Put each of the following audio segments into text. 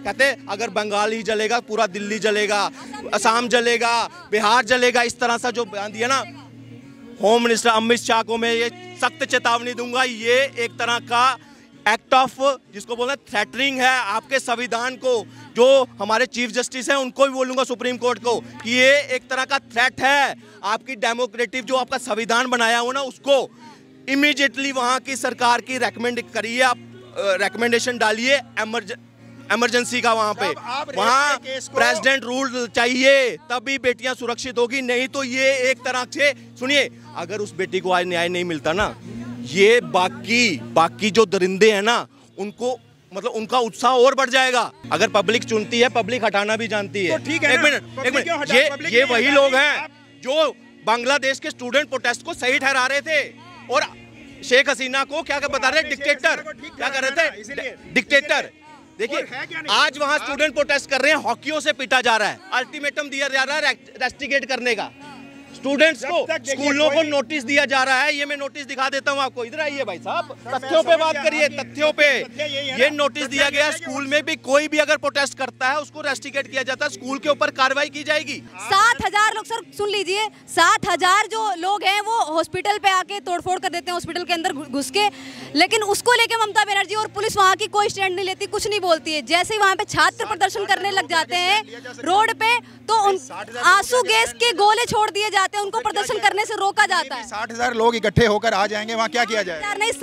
कहते हैं अगर बंगाल ही जलेगा पूरा दिल्ली जलेगा, असम जलेगा, बिहार जलेगा, इस तरह से जो बयान दिया ना होम मिनिस्टर अमित शाह को मैं ये सख्त चेतावनी दूंगा। ये एक तरह का एक्ट ऑफ जिसको बोलते हैं थ्रेटनिंग है आपके संविधान को, जो हमारे चीफ जस्टिस हैं उनको भी बोलूंगा सुप्रीम कोर्ट को कि ये एक तरह का थ्रेट है आपकी डेमोक्रेटिक जो आपका संविधान बनाया हो ना उसको। इमीडिएटली वहाँ की सरकार की रेकमेंड करिए, आप रेकमेंडेशन डालिए इमरजेंसी का वहाँ पे, वहाँ प्रेसिडेंट रूल चाहिए तभी बेटियां सुरक्षित होगी। नहीं तो ये एक तरह से सुनिए, अगर उस बेटी को आज न्याय नहीं मिलता ना, ये बाकी जो दरिंदे हैं ना उनको मतलब उनका उत्साह और बढ़ जाएगा। अगर पब्लिक चुनती है, पब्लिक हटाना भी जानती है। तो ठीक है, एक मिनट, ये वही लोग हैं जो बांग्लादेश के स्टूडेंट प्रोटेस्ट को सही ठहरा रहे थे और शेख हसीना को क्या बता रहे, डिक्टेटर क्या कर रहे थे, डिक्टेटर। देखिए आज वहां स्टूडेंट प्रोटेस्ट कर रहे हैं, हॉकियों से पीटा जा रहा है, अल्टीमेटम दिया जा रहा है रेस्टिकेट करने का। स्टूडेंट्स को, स्कूलों को नोटिस दिया जा रहा है। ये मैं नोटिस दिखा देता हूँ आपको, इधर आइए भाई साहब, तथ्यों पे बात करिए, तथ्यों पे। ये नोटिस दिया गया है, स्कूल में भी कोई भी अगर प्रोटेस्ट करता है उसको रेस्टिकेट किया जाता है, स्कूल के ऊपर कार्रवाई की जाएगी। 7,000 लोग, सर सुन लीजिए, 7,000 जो लोग हैं वो हॉस्पिटल पे आके तोड़फोड़ कर देते हैं, हॉस्पिटल के अंदर घुस के। लेकिन उसको लेके ममता बनर्जी और पुलिस वहाँ की कोई स्टैंड नहीं लेती, कुछ नहीं बोलती है। जैसे ही वहाँ पे छात्र प्रदर्शन करने लग जाते हैं रोड पे तो आंसू गैस के गोले छोड़ दिए जाते हैं, उनको प्रदर्शन करने से रोका जाता है। 60,000 लोग इकट्ठे होकर आ जाएंगे, वहाँ क्या किया जाएगा? नहीं,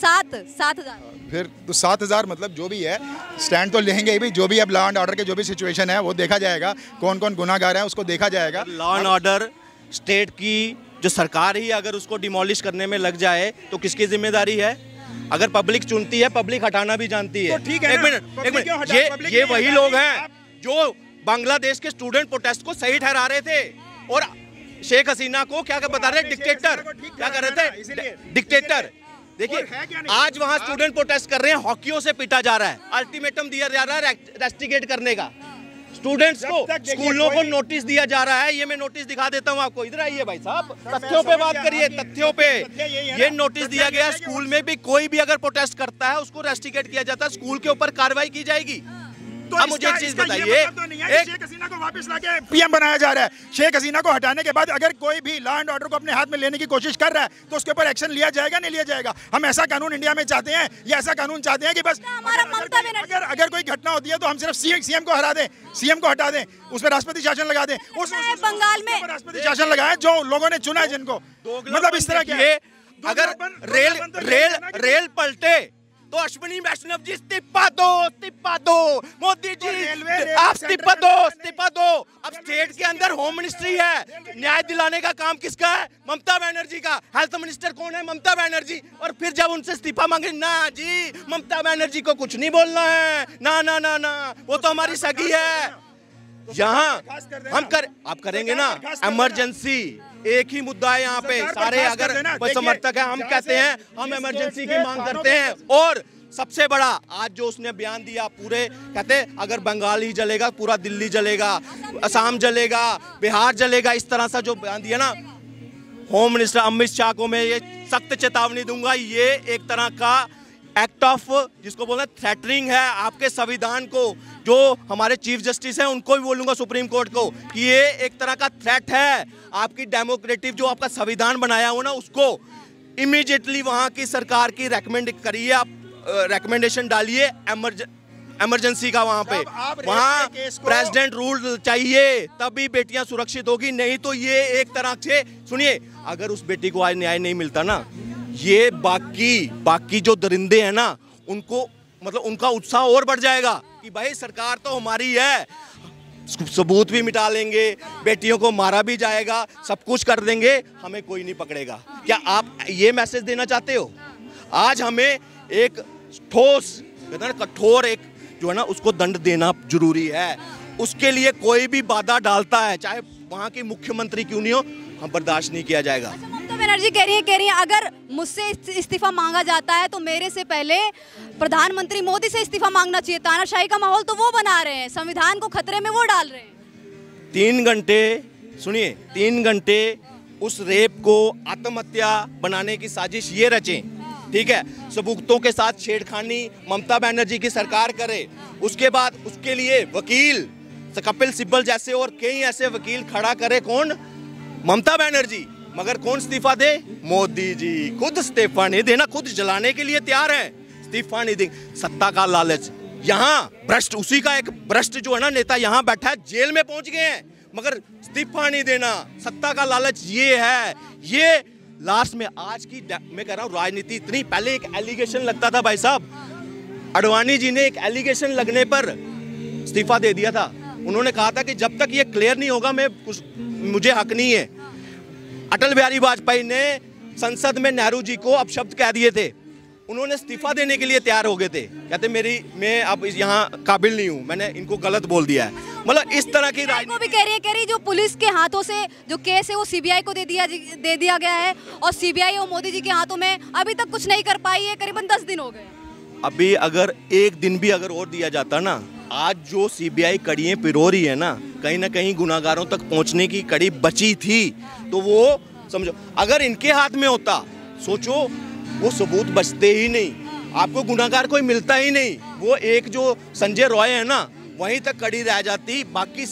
7,000। फिर तो 7,000 मतलब जो भी है स्टैंड तो लेंगे ही भी, जो भी अब लॉ एंड ऑर्डर के जो भी सिचुएशन है वो देखा जाएगा, कौन कौन गुनाहगार है उसको देखा जाएगा। लॉ एंड ऑर्डर स्टेट की जो सरकार ही अगर उसको डिमोलिश करने में लग जाए तो किसकी जिम्मेदारी है? अगर पब्लिक चुनती है, पब्लिक हटाना भी जानती है। तो ठीक है, एक मिनट, ये वही लोग हैं जो बांग्लादेश के स्टूडेंट प्रोटेस्ट को सही ठहरा रहे थे और शेख हसीना को क्या बता रहे, डिक्टेटर क्या कर रहे थे, डिक्टेटर। देखिए आज वहां स्टूडेंट प्रोटेस्ट कर रहे हैं, हॉकियों से पीटा जा रहा है, अल्टीमेटम दिया जा रहा है रेस्टिकेट करने का। स्टूडेंट्स को, स्कूलों को नोटिस दिया जा रहा है। ये मैं नोटिस दिखा देता हूँ आपको, इधर आइए भाई साहब, तथ्यों पे बात करिए, तथ्यों पे। ये नोटिस दिया गया है, स्कूल में भी कोई भी अगर प्रोटेस्ट करता है उसको रेस्टिकेट किया जाता है, स्कूल के ऊपर कार्रवाई की जाएगी। तो अब मुझे एक चीज बताइए, शेख हसीना को वापस लाके पीएम बनाया जा रहा है। शेख हसीना को हटाने के बाद अगर कोई भी लॉ एंड ऑर्डर को अपने हाथ में लेने की कोशिश कर रहा है तो उसके ऊपर एक्शन लिया जाएगा, नहीं लिया जाएगा? हम ऐसा कानून इंडिया में चाहते हैं या ऐसा कानून चाहते हैं कि बस अगर कोई घटना होती है तो हम सिर्फ सीएम को हरा दें, सीएम को हटा दें, उस पर राष्ट्रपति शासन लगा दें? उस बंगाल में राष्ट्रपति शासन लगाए जो लोगों ने चुना है जिनको, मतलब इस तरह के। अगर रेल पलटे तो अश्विनी वैष्णव जी इस्तीफा दो, मोदी जी आप इस्तीफा दो। अब स्टेट के अंदर होम मिनिस्ट्री है, न्याय दिलाने का काम किसका है? ममता बनर्जी का। हेल्थ मिनिस्टर कौन है? ममता बनर्जी। और फिर जब उनसे इस्तीफा मांगे, ना जी ममता बनर्जी को कुछ नहीं बोलना है, ना, वो तो हमारी सगी है। यहाँ आप करेंगे ना इमरजेंसी, एक ही मुद्दा है यहाँ पे। सारे अगर कोई समर्थक है, हम कहते हैं हम इमरजेंसी की मांग करते हैं। और सबसे बड़ा आज जो उसने बयान दिया, पूरे कहते हैं अगर बंगाल ही जलेगा पूरा दिल्ली जलेगा, असम जलेगा, बिहार जलेगा, इस तरह से जो बयान दिया ना होम मिनिस्टर अमित शाह को मैं ये सख्त चेतावनी दूंगा। ये एक तरह का एक्ट ऑफ जिसको बोलते हैं थ्रेटनिंग है आपके संविधान को, जो हमारे चीफ जस्टिस हैं उनको भी बोलूंगा सुप्रीम कोर्ट को कि ये एक तरह का थ्रेट है आपकी डेमोक्रेटिक जो आपका संविधान बनाया हो ना उसको। इमीडिएटली वहाँ की सरकार की रेकमेंड करिए, आप रेकमेंडेशन डालिए इमरजेंसी का वहाँ पे, वहाँ प्रेसिडेंट रूल चाहिए तभी बेटियां सुरक्षित होगी। नहीं तो ये एक तरह से सुनिए, अगर उस बेटी को आज न्याय नहीं मिलता ना, ये बाकी जो दरिंदे हैं ना उनको मतलब उनका उत्साह और बढ़ जाएगा कि भाई सरकार तो हमारी है, सबूत भी मिटा लेंगे, बेटियों को मारा भी जाएगा, सब कुछ कर देंगे, हमें कोई नहीं पकड़ेगा। क्या आप ये मैसेज देना चाहते हो? आज हमें एक ठोस कठोर एक जो है ना उसको दंड देना जरूरी है। उसके लिए कोई भी बाधा डालता है, चाहे वहाँ की मुख्यमंत्री क्यों नहीं हो, हम बर्दाश्त नहीं किया जाएगा। ममता बनर्जी कह रही है अगर मुझसे इस्तीफा मांगा जाता है तो मेरे से पहले प्रधानमंत्री मोदी से इस्तीफा मांगना चाहिए। तानाशाही का माहौल तो वो बना रहे हैं, संविधान को खतरे में वो डाल रहे हैं। 3 घंटे सुनिए, 3 घंटे उस रेप को आत्महत्या बनाने की साजिश ये रचे ठीक है, सबूतों के साथ छेड़खानी ममता बनर्जी की सरकार करे, उसके बाद उसके लिए वकील कपिल सिब्बल जैसे और कई ऐसे वकील खड़ा करे, कौन? ममता बनर्जी। मगर कौन इस्तीफा दे? मोदी जी खुद इस्तीफा नहीं देना, खुद जलाने के लिए तैयार है, इस्तीफा नहीं दे। सत्ता का लालच, यहाँ भ्रष्ट, उसी का एक भ्रष्ट जो है ना नेता यहाँ बैठा है, जेल में पहुंच गए हैं, मगर इस्तीफा नहीं देना, सत्ता का लालच ये है। ये लास्ट में आज की मैं कह रहा हूँ राजनीति इतनी, पहले एक एलिगेशन लगता था भाई साहब, अडवाणी जी ने एक एलिगेशन लगने पर इस्तीफा दे दिया था। उन्होंने कहा था कि जब तक ये क्लियर नहीं होगा मैं मुझे हक नहीं है। अटल बिहारी वाजपेयी ने संसद में नेहरू जी को अपशब्द कह दिए थे, उन्होंने इस्तीफा देने के लिए तैयार हो गए थे, कहते मैं अब यहाँ काबिल नहीं हूँ, मैंने इनको गलत बोल दिया है। मतलब इस तरह की राजनीति भी कह रही जो पुलिस के हाथों से जो केस है वो सीबीआई को दे दिया गया है, और सीबीआई और मोदी जी के हाथों में अभी तक कुछ नहीं कर पाई है, करीबन 10 दिन हो गए। अभी अगर एक दिन भी अगर और दिया जाता ना, आज जो सीबीआई कड़ियाँ पिरो रही है ना कहीं गुनाहगारों तक पहुंचने की कड़ी बची थी, तो वो समझो अगर इनके हाथ में होता, सोचो वो सबूत बचते ही नहीं, आपको गुनाहगार कोई मिलता ही नहीं। वो एक जो संजय रॉय है ना, वहीं तक कड़ी रह जाती, बाकी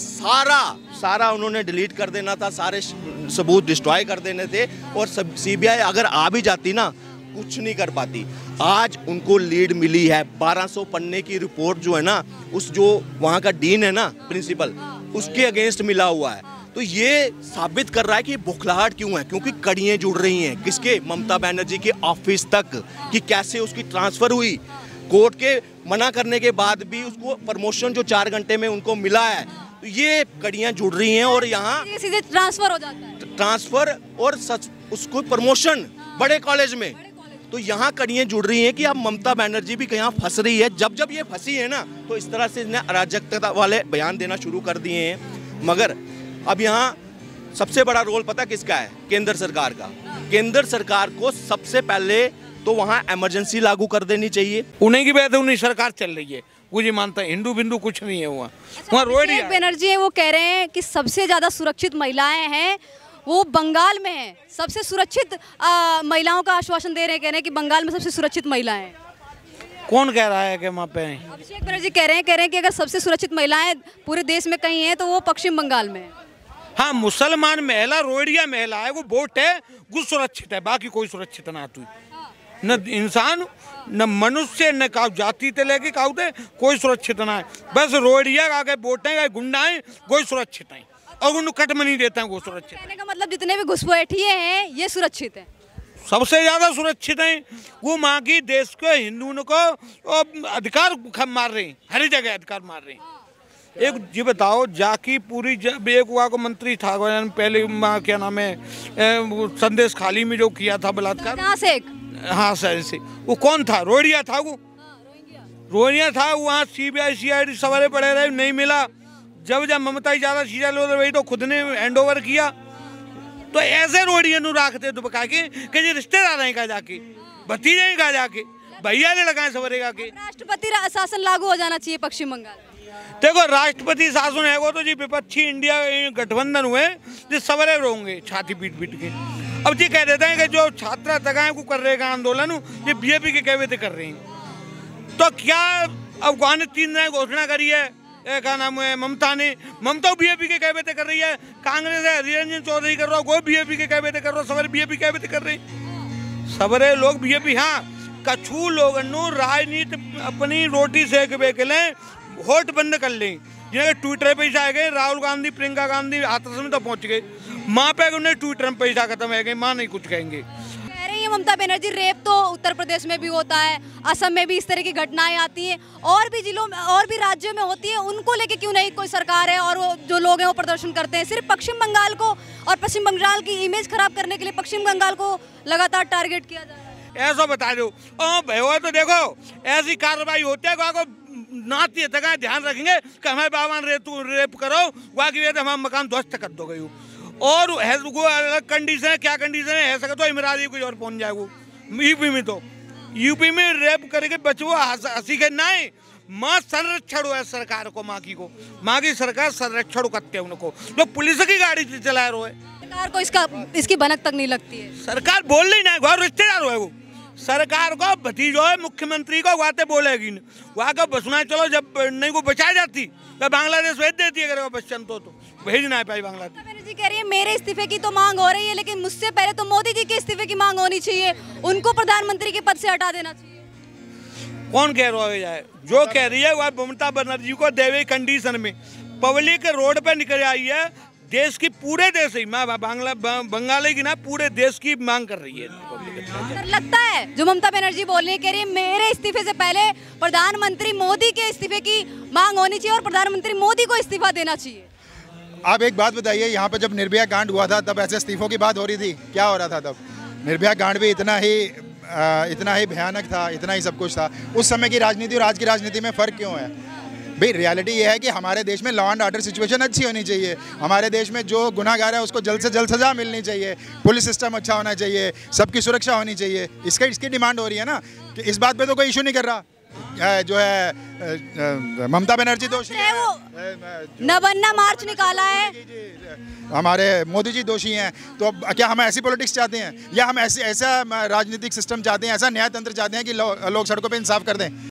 सारा उन्होंने डिलीट कर देना था, सारे सबूत डिस्ट्रॉय कर देने थे, और सीबीआई अगर आ भी जाती ना कुछ नहीं कर पाती। आज उनको लीड मिली है, 1200 पन्ने की रिपोर्ट जो है ना, उस जो वहाँ का डीन है ना, प्रिंसिपल, उसके अगेंस्ट मिला हुआ है। तो ये साबित कर रहा है कि बौखलाहट क्यों है, क्योंकि कड़ियाँ जुड़ रही हैं किसके? ममता बनर्जी के ऑफिस तक, कि कैसे उसकी ट्रांसफर हुई, कोर्ट के मना करने के बाद भी उसको प्रमोशन जो 4 घंटे में उनको मिला है। तो ये कड़ियाँ जुड़ रही हैं, और यहाँ सीधे ट्रांसफर हो जाता है, ट्रांसफर और उसको प्रमोशन बड़े कॉलेज में। तो यहाँ कड़ियाँ जुड़ रही हैं कि अब ममता बनर्जी भी कहीं फंस रही है। जब ये फंसी है ना, तो इस तरह से इसने अराजकता वाले बयान देना शुरू कर दिए हैं। मगर अब यहाँ सबसे बड़ा रोल पता किसका है? केंद्र सरकार का। केंद्र सरकार को सबसे पहले तो वहाँ इमरजेंसी लागू कर देनी चाहिए। उन्हीं की वजह से उन्हीं सरकार चल रही है, मुझे मानता है हिंदू बिंदू कुछ नहीं है वहाँ। वहाँ रोहिणी बनर्जी है, वो कह रहे हैं कि सबसे ज्यादा सुरक्षित महिलाएं हैं वो बंगाल में है, सबसे सुरक्षित महिलाओं का आश्वासन दे रहे हैं, कह रहे हैं कि बंगाल में सबसे सुरक्षित महिलाएं हैं। कौन कह रहा है कि वहाँ पे? अभिषेक बनर्जी कह रहे हैं कि अगर सबसे सुरक्षित महिलाएं पूरे देश में कहीं हैं तो वो पश्चिम बंगाल में है। हाँ, मुसलमान महिला, रोहिड़िया महिला है, वो वोट है, वो सुरक्षित है, बाकी कोई सुरक्षित ना तू न इंसान न मनुष्य न का जाति ते लेके काउ थे कोई सुरक्षित ना है। बस रोहिड़िया आगे वोट है, गुंडा है, कोई सुरक्षित है, और उनको कट में नहीं देता है वो सुरक्षित। कहने का मतलब जितने भी घुसपैठिए हैं ये सुरक्षित है, सबसे ज्यादा सुरक्षित हैं वो माँ की देश के हिंदुओं को अधिकार मार रहे हैं, हर जगह अधिकार मार रहे हैं। एक जी बताओ, जाकी पूरी जब एक वहाँ को मंत्री था पहले, माँ क्या नाम है, संदेश खाली में जो किया था बलात्कार, हाँ सर से, वो कौन था? रोहिड़िया था, वो रोहिड़िया था। वहाँ सीबीआई सीआईडी सवारे पड़े रहे, नहीं मिला। जब ममता ज्यादा सीधा लो वही तो खुद ने हैंड ओवर किया। तो ऐसे रोहिड़िया नु रखते तो बका के जी रिश्तेदार हैं का जाके, भतीजे हैं का जाके, भैया ने लगाए सवरे का के। राष्ट्रपति शासन लागू हो जाना चाहिए पश्चिम बंगाल। देखो, राष्ट्रपति शासन है वो तो जी विपक्षी इंडिया गठबंधन हुए जो सवरे होंगे छाती पीट के। अब जी कह देते हैं कि जो छात्रा तगाएं को कर रहे हैं आंदोलन, ये बीजेपी के कहवे कर रहे हैं। तो क्या अफगान 3 दिन घोषणा करी है, क्या नाम है, ममता ने, ममता बीजेपी के कहवे कर रही है, कांग्रेस है हरिरंजन चौधरी कर रहा है, वो बीजेपी के कहवे कर रहा है, सवरे बीजेपी कहवे कर रहे हैं, सवरे लोग बीजेपी। हाँ, कछु लोग राजनीति अपनी रोटी सेक के लें, वोट बंद कर लें, जिन्हें ट्विटर पे पैसा आ गए, राहुल गांधी प्रियंका गांधी हाथरस में तो पहुंच गए, माँ पे उन्हें ट्विटर में पैसा खत्म है गए, माँ नहीं कुछ कहेंगे। कह रही है ममता बनर्जी, रेप तो उत्तर प्रदेश में भी होता है, असम में भी इस तरह की घटनाएं आती हैं, और भी जिलों में और भी राज्यों में होती है, उनको लेके क्यों नहीं कोई सरकार है और वो जो लोग हैं वो प्रदर्शन करते हैं? सिर्फ पश्चिम बंगाल को और पश्चिम बंगाल की इमेज खराब करने के लिए पश्चिम बंगाल को लगातार टारगेट किया जा रहा है। ऐसा बता दो भैया, तो देखो ऐसी कार्रवाई होती है, नाती तक ध्यान रखेंगे कि हमारे बाबा ने रेप करो, वहाँ की वजह से हमारा मकान ध्वस्त कर दो गई। और अलग कंडीशन है, क्या कंडीशन है ऐसा तो इमरान कुछ और पहुंच जाएगा। यूपी में तो यूपी में रेप करके बचवो हंसी के नहीं, माँ संरक्षण है सरकार को, माँ की सरकार संरक्षण करते हैं उनको, जो पुलिस की गाड़ी चला रहे है। सरकार को इसकी भनक तक नहीं लगती है, सरकार बोल रही ना, घर रिश्तेदार है वो, सरकार को भतीजो है मुख्यमंत्री को वाते बोलेगी वहाँ का बसना चलो जब नहीं को बचा जाती तो बांग्लादेश भेज देती अगर वो बच्चन तो भेज ना पाई बांग्लादेश। ममता बनर्जी कह रही है मेरे इस्तीफे की तो मांग हो रही है, लेकिन मुझसे पहले तो मोदी जी के इस्तीफे की मांग होनी चाहिए, उनको प्रधानमंत्री के पद से हटा देना चाहिए। कौन कह रहा है? जो कह रही है वह ममता बनर्जी को देवे कंडीशन में पब्लिक रोड पे निकल आई है, देश की पूरे देश ही बंगाली की ना पूरे देश की मांग कर रही है। सर लगता है जो ममता बनर्जी बोल रही है, कह रही है मेरे इस्तीफे से पहले प्रधानमंत्री मोदी के इस्तीफे की मांग होनी चाहिए और प्रधानमंत्री मोदी को इस्तीफा देना चाहिए। आप एक बात बताइए, यहाँ पे जब निर्भया कांड हुआ था तब ऐसे इस्तीफों की बात हो रही थी? क्या हो रहा था तब? निर्भया कांड भी इतना ही भयानक था, इतना ही सब कुछ था। उस समय की राजनीति और आज की राजनीति में फ़र्क क्यों है भाई? रियलिटी ये है कि हमारे देश में लॉ एंड ऑर्डर सिचुएशन अच्छी होनी चाहिए, हमारे देश में जो गुनाहगार है उसको जल्द से जल्द सजा मिलनी चाहिए, पुलिस सिस्टम अच्छा होना चाहिए, सबकी सुरक्षा होनी चाहिए। इसकी डिमांड हो रही है ना, कि इस बात पे तो कोई इशू नहीं कर रहा। जो है ममता बनर्जी दोषी है, नवन्ना मार्च निकाला है, हमारे मोदी जी दोषी हैं। तो अब क्या हम ऐसी पॉलिटिक्स चाहते हैं, या हम ऐसा राजनीतिक सिस्टम चाहते हैं, ऐसा न्याय तंत्र चाहते हैं कि लोग सड़कों पे इंसाफ कर दें?